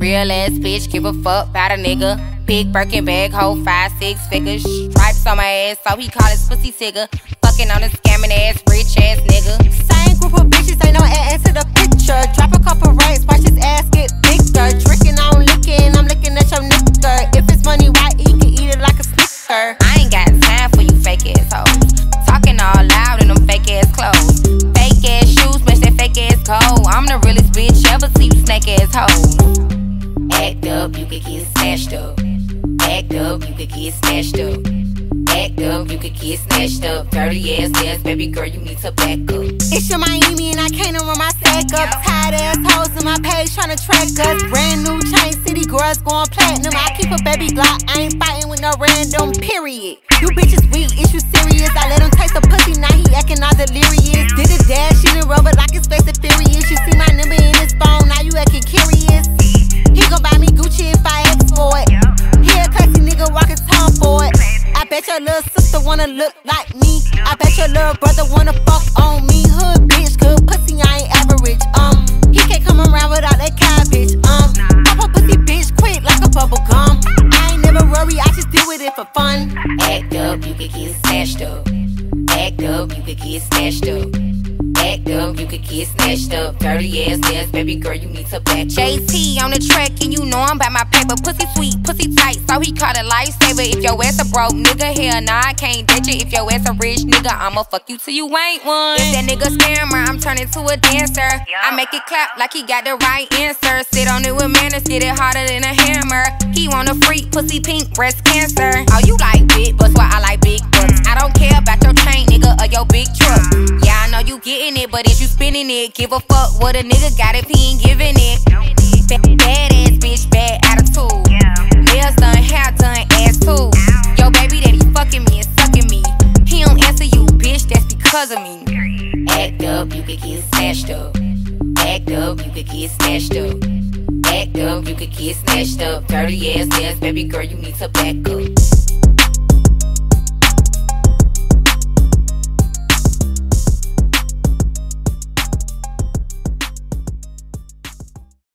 real ass bitch, give a fuck about a nigga. Big Birkin bag, hold 5, 6 figures. Stripes on my ass, so he call his pussy Tigger. Fucking on a scamming ass, rich ass nigga. Same group of bitches, ain't no add to the picture. Drop a couple racks, watch his ass get bigger. Tricking on licking, I'm looking at your nigga. If it's money right, he can eat it like a snicker. I ain't got time for you fake ass hoes. Talking all loud in them fake ass clothes. Fake ass shoes, match that fake ass cold. I'm the realest bitch ever, see you snake ass hoes. Act up, you could get snatched up. Act up, you could get snatched up. Act up, you could get snatched up. Dirty ass ass, baby girl, you need to back up. It's your Miami and I can't run my stack up. Tired ass hoes in my page tryna track us. Brand new chain city girls going platinum. I keep a baby Glock, I ain't fighting with no random, period. You bitches weak, is you serious? I let him taste the pussy, now he acting all delirious. Did a dash, she done rubber like it's Fast and Furious. You see my number in his phone, now you acting curious. He gon' buy me Gucci if I ask for it. He a classy nigga walking Tom for it. I bet your little sister wanna look like me. I bet your little brother wanna fuck on me. Hood bitch, good pussy, I ain't average. He can't come around without that cabbage. Pop a pussy bitch quick like a bubble gum. I ain't never worry, I just deal with it for fun. Act up, you could get snatched up. Act up, you could get snatched up. Act up, you could get snatched up. Dirty ass ass, baby girl, you need to back up. JT on the track, and you know I'm by my paper. Pussy sweet, pussy tight, so he caught a lifesaver. If your ass a broke nigga, hell nah, I can't ditch it. If your ass a rich nigga, I'ma fuck you till you ain't one. If that nigga scammer, I'm turning to a dancer. I make it clap like he got the right answer. Sit on it with manners, get it harder than a hammer. He want a freak, pussy pink, breast cancer. Oh, you like big butts, well I like big butts. I don't care about your chain, nigga, or your big truck. Yeah, I know you getting it, but is you spinning it? Give a fuck what a nigga got if he ain't giving it. Bad ass bitch, bad attitude. Nails done, hair done, ass too. Yo, baby daddy fucking me and sucking me. He don't answer you, bitch, that's because of me. Act up, you could get snatched up. Act up, you could get snatched up. Act up, you could get snatched up. Dirty ass ass, baby girl, you need to back up.